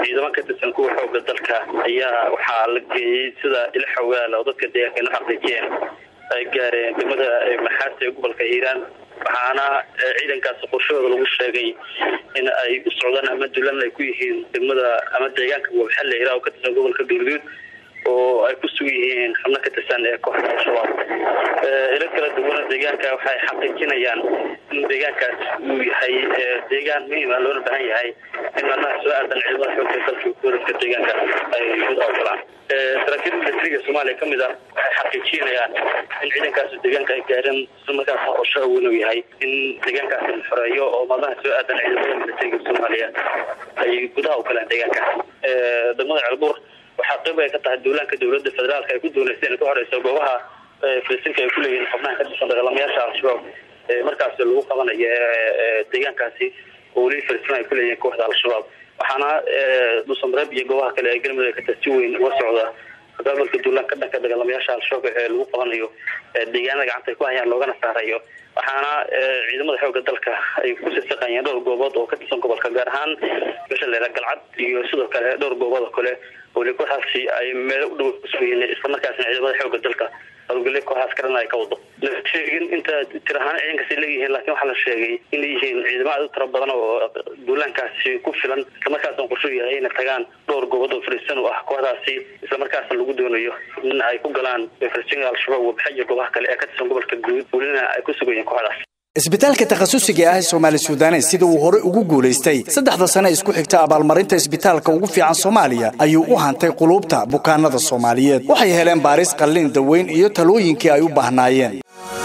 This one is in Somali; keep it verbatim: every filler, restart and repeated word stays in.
ciidamada ka tirsan kuwa xoogga dalka ayaa waxaa la geeyay sida ila xogaal oo dadka deegaanka xaqiijiyeen ay gaareen degmada Maxaas ee gobolka Hiiraan waxaana ciidankaas qorshooda lagu sheegay in ay u socdaan ama duulaan ay ku yihiin degmada ama deegaanka Wabxalle ilaa oo ka tirsan gobolka Galgaduud oo ay ku sugayeen xubno ka tirsan ee kooxda Shabaab ee ila kala duwan deegaanka waxay xaqiijinayaan in deegaankaas uu yahay deegaan muhiim ah loo baahan yahay in la soo aadan ciidamada xoogga dalka gobolka deegaanka ay u ogolaan ee saraakiil militariga Soomaaliya kamid ah waxay xaqiijinayaan in ciidankaas deegaanka ay gaareen markaas qorshe uu yahay in deegaankaas la xoreeyo oo madax soo aadan ciidamada militariga Soomaaliya ay gudaha u kala deegaanka ee degmada Calbuur waxaa qayb ay ka tahay dawladda dawladda federaalka ay ku doonaysay in ka horeyso goobaha Filistinka ay ku leeyihiin xubnaha ka tirsan dagaalamayaasha Al-Shabaab ee markaas lagu qabanayo deegaankaasi oo wali Filistin ay ku leeyihiin kooxda Al-Shabaab waxaana Dhuusamareeb iyo goobaha kale ee galmudug ka tirsan weyn uga socda dagaalka dawladda ka dhanka dagaalamayaasha Al-Shabaab ee lagu qabanayo deegaanada gacanta ku hayaan loogana saarayo waxaana ciidamada xoogga dalka ay ku sii dhowr goobood oo ka tirsan gobolka gaar ahaan meesha la galcad iyo sidoo kale dhowr goobood oo kale oo la kooxaasi ay meel u dhow soo yeelay isla markaasna ciidamada xoogga dalka hawlgalay kooxaas karana ay ka wado sheegin inta tirahan ciidanka si leeyahay laakiin waxa la sheegay in ay yihiin ciidamada tiro badan oo duulaankaasi ku filan isla markaasna qorsho yahay in tagaan dhowr goobood oo Filistin oo ah kooxdaasi isla markaasna lagu doonayo in ay ku galaan Filistin Al-Shabaab oo baxay goobaha kale ee ka tirsan gobolka guud wulina ay ku sugayeen kooxdaas isbitaalka takhasusiga ah Soomaali Suudaan sida uu hore ugu guuleystay saddexda sano isku xigta abaalmarinta isbitaalka ugu fiican Soomaaliya ayuu u hantay qulubta bukaanada Soomaaliyeed waxay heleen baaris qalliin daweyn iyo talooyinkii ay u baahnaayeen